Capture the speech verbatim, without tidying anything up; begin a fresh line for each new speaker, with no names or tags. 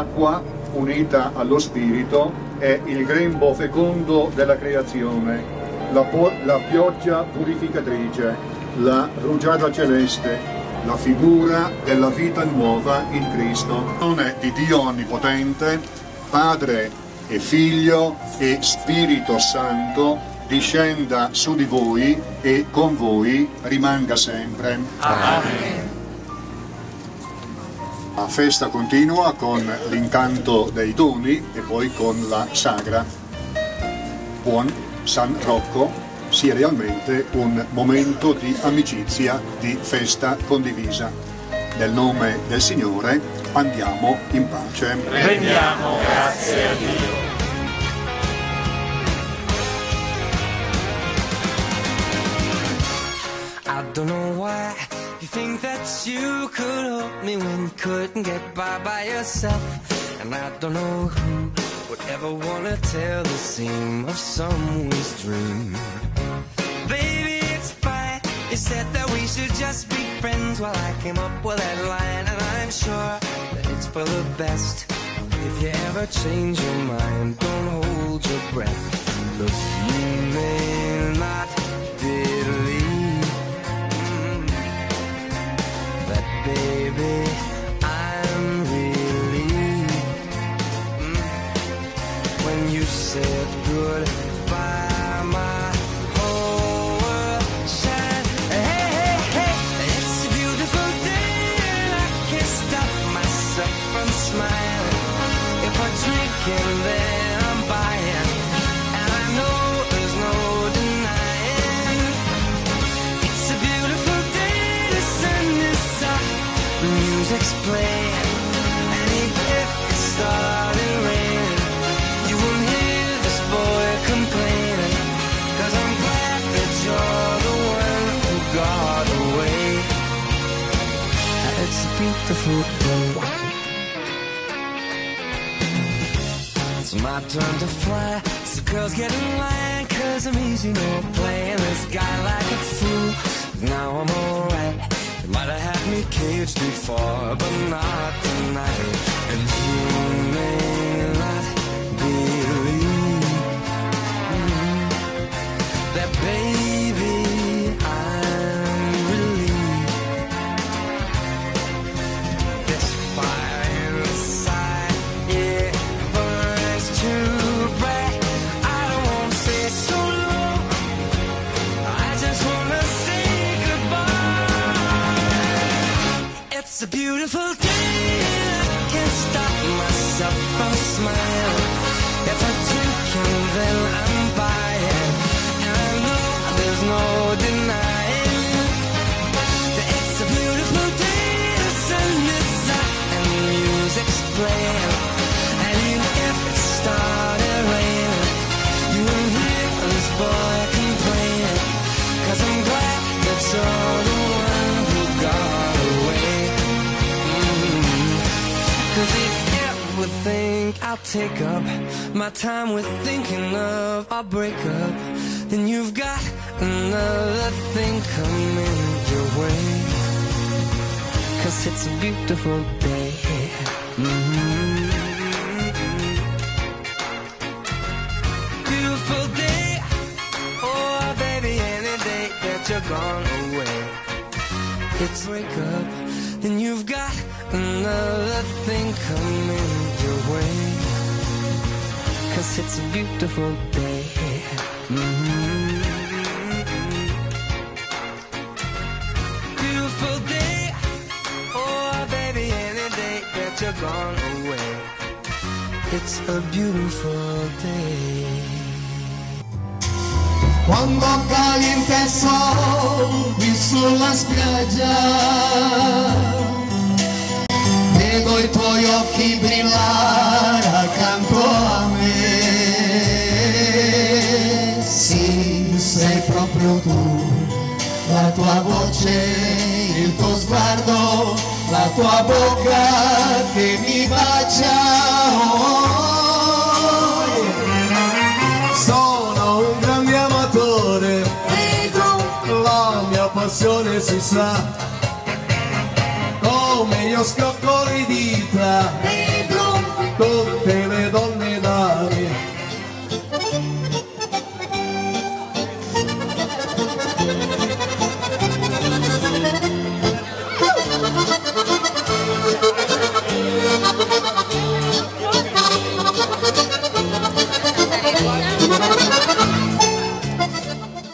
l'acqua unita allo spirito è il grembo fecondo della creazione, la, la pioggia purificatrice, la rugiada celeste, la figura della vita nuova in Cristo. Di Dio Onnipotente, Padre e Figlio e Spirito Santo, discenda su di voi e con voi rimanga sempre.
Amen.
La festa continua con l'incanto dei doni e poi con la sagra. Buon San Rocco sia realmente un momento di amicizia, di festa condivisa. Nel nome del Signore andiamo in pace.
Rendiamo grazie a Dio.
I don't know why you think that you could help me when you couldn't get by by yourself. And I don't know who would ever wanna tell the seam of someone's dream. Baby, it's fine. You said that we should just be friends. Well, I came up with that line, and I'm sure that it's for the best. If you ever change your mind, don't hold your breath. Look, you may not believe mm, that, baby, I'm relieved mm, when you said goodbye. My whole world shined. Hey, hey, hey, it's a beautiful day, and I can't stop myself from smiling. If I drink and then I'm buying, and I know there's no denying. It's a beautiful day, the sun is up, the music's playing, and even if it started raining, you won't hear this boy complaining. 'Cause I'm glad that you're the one who got away. It's a beautiful day. It's my turn to fly, so girls get in line, 'cause I'm easy, no playing this guy like a fool. Now I'm alright, you might have had me caged before, but not tonight. And you may not believe mm, that, baby, I'm relieved. This fire inside, yeah, burns too bright. I don't wanna stay so long, I just wanna say goodbye. It's a beautiful day, and I can't stop myself from smiling. If I drink and then I'm buying, and I know there's no denying that it's a beautiful day, the sun is up and the music's playing. And even if it started raining, you won't hear this boy complaining. 'Cause I'm glad that you're the one who got away. Mm-hmm. 'Cause if you ever think I'll take up my time with thinking of our breakup, then you've got another thing coming your way. 'Cause it's a beautiful day. Mm-hmm. Beautiful day. Oh, baby, any day that you're gone away. It's wake up, then you've got another thing coming your way. 'Cause it's a beautiful day. Mm-hmm. Beautiful day. Oh, baby, any day that you're gone away. It's a beautiful day.
Quando calienta il sole sulla spiaggia, vedo i tuoi occhi brillare accanto a me. Sì, sei proprio tu, la tua voce, il tuo sguardo, la tua bocca che mi bacia. Oh, sono un grande amatore, la mia passione si sa, come io scocco le dita